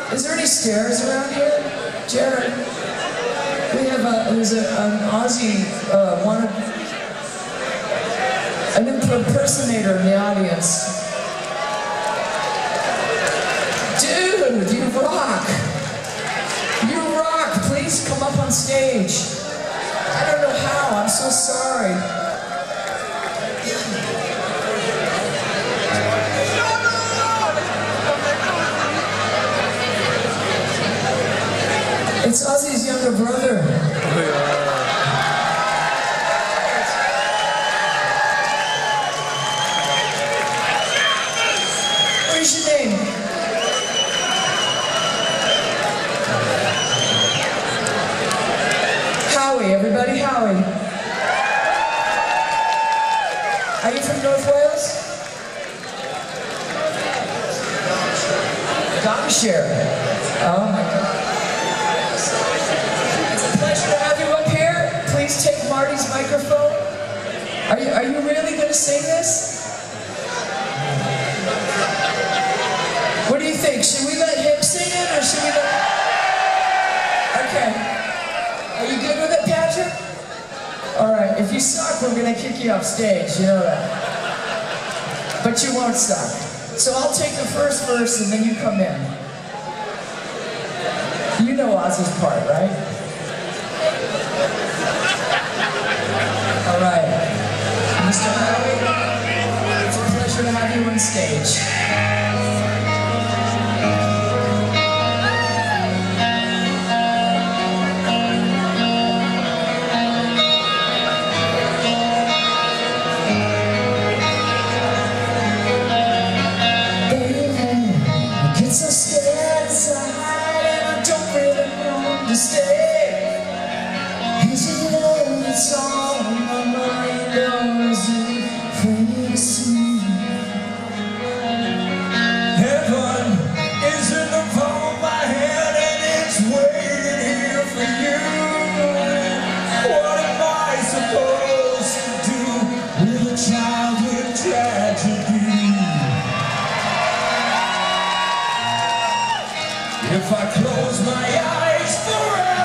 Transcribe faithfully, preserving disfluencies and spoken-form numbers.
Is there any stairs around here? Jared? We have a, there's a, an Aussie, uh, one of, an impersonator in the audience. Dude, you rock! You rock! Please come up on stage. I don't know how, I'm so sorry. It's Ozzy's younger brother. What's your name? Howie, everybody, Howie. Are you from North Wales? Derbyshire. Oh my God. Pleasure to have you up here. Please take Marty's microphone. Are you, are you really going to sing this? What do you think? Should we let him sing it or should we let... Okay. Are you good with it, Patrick? Alright, if you suck, we're going to kick you off stage. You know that. But you won't suck. So I'll take the first verse and then you come in. You know Ozzy's part, right? All right, Mister Howie, it's a pleasure to have you on stage. Baby, I get so scared inside and I don't really want to stay. 'Cause you know it's all Heaven is in the palm of my hand and it's waiting here for you. What am I supposed to do with a childhood tragedy? If I close my eyes forever